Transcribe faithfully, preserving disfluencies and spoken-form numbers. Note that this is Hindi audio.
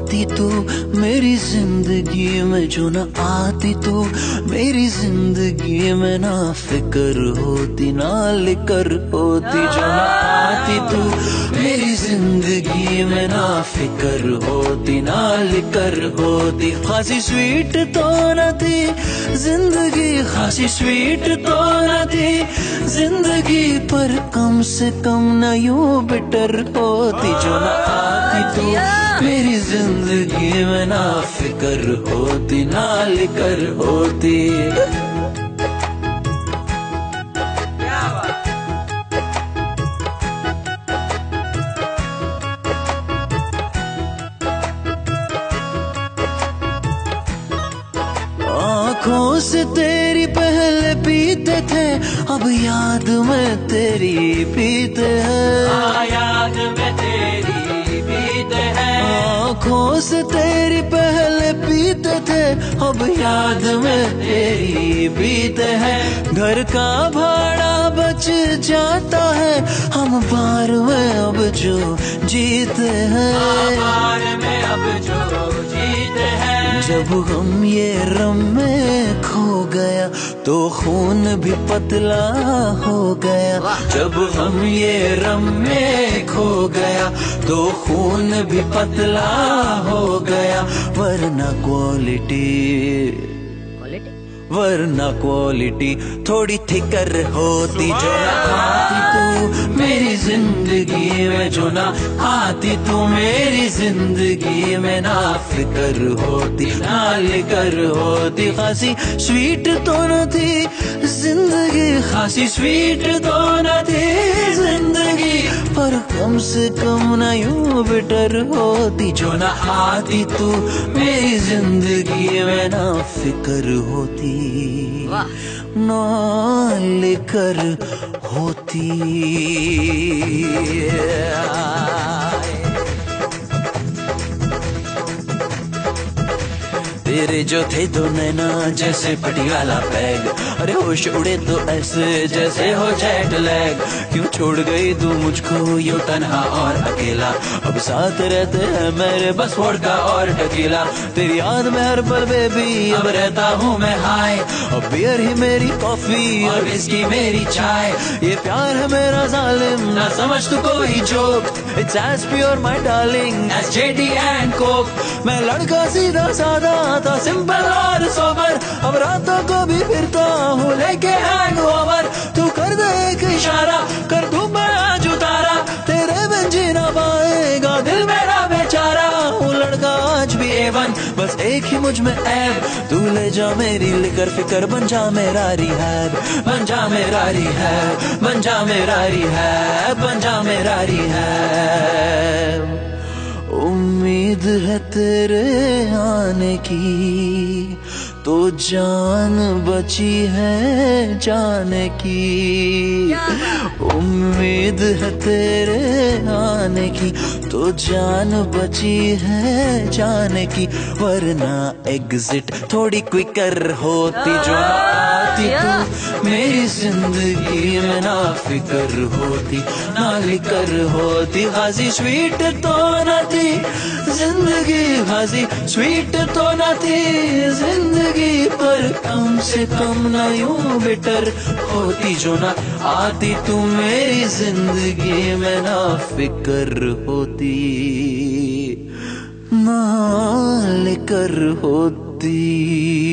आती तू मेरी जिंदगी में, जो ना आती तू मेरी जिंदगी में, ना फिक्र होती ना लिकर होती। जो ना आती तू मेरी जिंदगी में, ना फिक्र होती ना लिकर होती। खासी स्वीट तो न थी जिंदगी, खासी स्वीट तो न थी जिंदगी, पर कम से कम न यूं बिटर होती। जो ना आती तू मेरी जिंदगी में, ना फिक्र होती ना लिकर होती। आँखों से तेरी पहले पीते थे, अब याद में तेरी पीते हैं। याद में तेरी पीते हैं। आँखों से तेरी पहले पीते थे, अब याद में तेरी पीते हैं। घर का भाड़ा बच जाता है, हम बार में अब जो जीते हैं। बार में अब जो जीते हैं। जब हम ये रम में खो गया तो खून भी पतला हो गया। जब हम ये रम में खो गया तो खून भी पतला हो गया। वरना क्वालिटी वरना क्वालिटी थोड़ी थिकर होती। जो ना आती तू मेरी जिंदगी में, जो ना आती तू मेरी जिंदगी में, ना फिक्र होती ना लिकर होती। खासी स्वीट तो न थी जिंदगी, खासी स्वीट तो न थी जिंदगी, पर कम से कम ना यूं बिटर होती। जो ना आती तू मेरी जिंदगी में, ना फिक्र होती ना लेकर होती। तेरे जो थे दो नैना जैसे पटियाला बैग, अरे होश उड़े तो ऐसे जैसे हो जेट लैग। क्यों छोड़ गई तू मुझको यूं तन्हा और अकेला, अब साथ रहते हैं मेरे बस वोडका और टकीला। तेरी याद में हर पल बेबी अब रहता हूँ मैं हाय, अब बियर ही मेरी कॉफी और विस्की मेरी चाय। ये प्यार है मेरा जालिम ना समझ तू कोई joke, it's as pure my darling as JD and coke. मैं लड़का सीधा साधा था, सिंपल और सोबर, अब रातों को भी फिरता हूँ लेके हैंगओवर। तू कर दे एक इशारा, कर दूं मैं आज उतारा, तेरे बिन जी ना पाएगा दिल मेरा बेचारा। हूँ लड़का आज भी एवन, बस एक ही मुझ में ऐब, तू ले जा मेरी लिकर फिकर, बन जा मेरा रिहैब, बन जा मेरा रिहैब, बन जा मेरा रिहैब, बन जा मेरा रिहैब। उम्मीद है तेरे आने की, तो जान बची है जाने की। उम्मीद है तेरे आने की, तो जान बची है जाने की, वरना एग्जिट थोड़ी क्विकर होती। जो ना आती तू मेरी जिंदगी में, ना फिक्र होती ना लिकर होती। खासी स्वीट तो न थी जिंदगी, खासी स्वीट तो न थी जिंदगी, पर कम से कम ना यूं बिटर होती। जो ना आती तू मेरी जिंदगी में, ना फिक्र होती ना लेकर होती।